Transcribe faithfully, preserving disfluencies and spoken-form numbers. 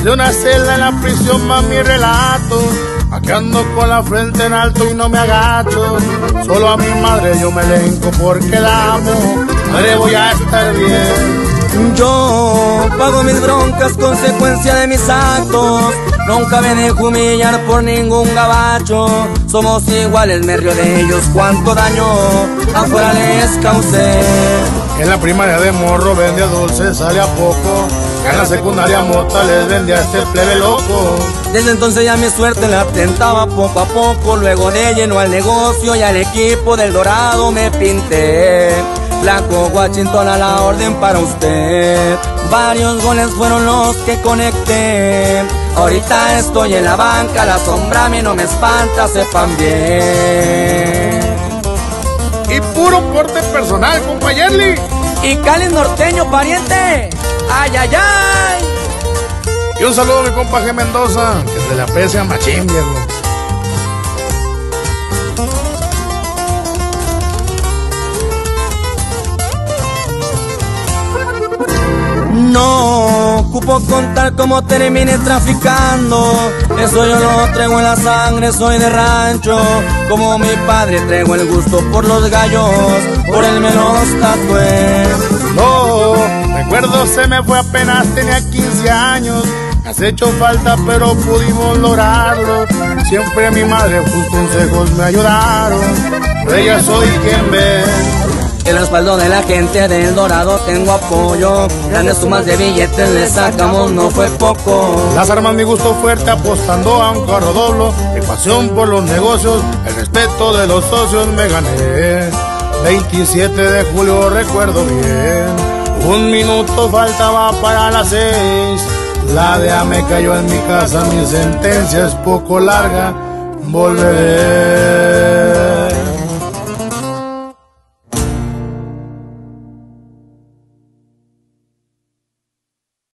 de una celda en la prisión más mi relato. Aquí ando con la frente en alto y no me agacho. Solo a mi madre yo me elenco porque la amo. Madre, voy a estar bien. Yo pago mis broncas, consecuencia de mis actos. Nunca me dejo humillar por ningún gabacho. Somos iguales, me río de ellos, cuánto daño afuera les causé. En la primaria de morro vendía dulces, sale a poco. En la secundaria mota les vendía a este plebe loco. Desde entonces ya mi suerte la tentaba poco a poco. Luego de lleno al negocio y al equipo del Dorado me pinté. Blanco Washington a la orden para usted. Varios goles fueron los que conecté. Ahorita estoy en la banca, la sombra a mí no me espanta, sepan bien. Y puro porte personal, compa Yerli. Y Cali norteño, pariente. Ay, ay, ay. Y un saludo a mi compa G. Mendoza, que se le aprecia machín, viejo. No ocupo contar cómo terminé traficando. Eso yo lo traigo en la sangre, soy de rancho. Como mi padre traigo el gusto por los gallos, por él me los tatué. No, recuerdo se me fue apenas tenía quince años. Me has hecho falta pero pudimos lograrlo. Siempre mi madre sus consejos me ayudaron. Por ella soy quien ve. El respaldo de la gente del Dorado tengo apoyo. Grandes sumas de billetes le sacamos, no fue poco. Las armas mi gusto fuerte apostando a un carro doblo. Mi pasión por los negocios, el respeto de los socios me gané. veintisiete de julio recuerdo bien. Un minuto faltaba para las seis. La D E A me cayó en mi casa, mi sentencia es poco larga. Volveré.